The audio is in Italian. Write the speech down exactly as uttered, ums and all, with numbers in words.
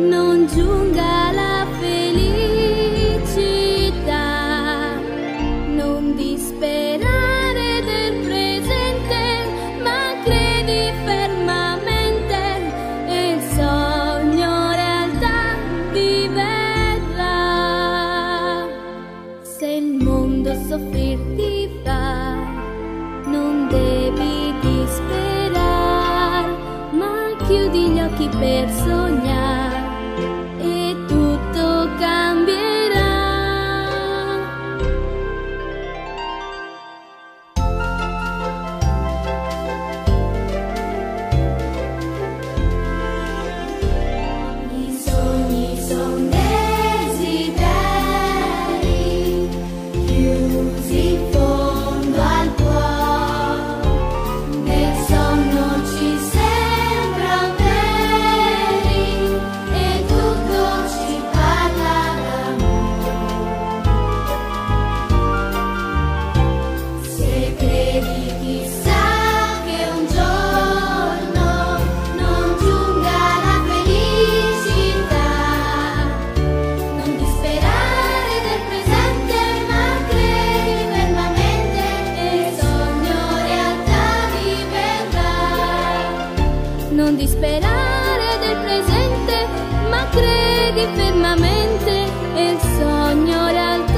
non giunga la felicità. Non disperare del presente, ma credi fermamente e il sogno realtà diverrà. Se il mondo soffrir ti fa, non devi disperar, ma chiudi gli occhi per sognare e tutto cambierà. I sogni son desideri chiusi in fondo al cuore, nel sonno ci sembran veri e tutto ci parla d'amore. Se credi chissà che un giorno non giunga la felicità, non disperare del presente, ma credi fermamente e il sogno realtà diverrà. Non disperare del presente, ma credi fermamente e il sogno realtà